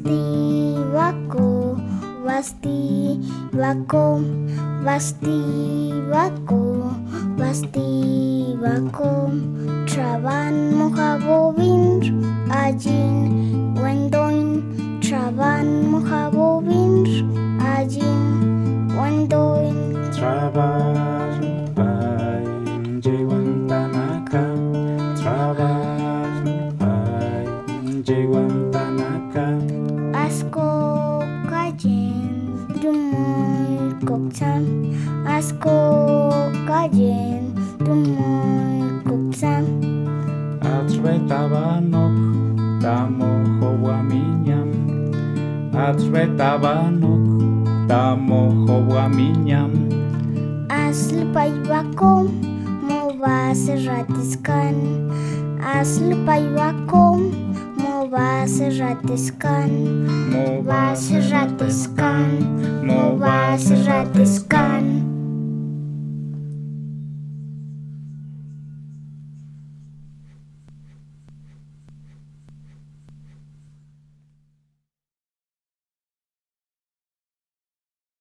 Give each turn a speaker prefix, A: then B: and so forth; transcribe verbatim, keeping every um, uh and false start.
A: Vasti Vako, Vasti Vako, Vasti Vako, Vasti Vako. Traban mohabovin ajin wendoin. Traban mohabovin ajin wendoin.
B: Traban pain jiwan tanaka. Traban pain jiwan tanaka.
A: Asko kajen dumoy koksan. Asko kajen dumoy koksan.
B: Atzve tabanok tamo howaminyam. Atzve tabanok tamo howaminyam.
A: Asl payvakom mo vas ratiskan. Asl payvakom mo vas ratiskan.
B: Mo
A: Vas ratiskan, mo vas ratiskan.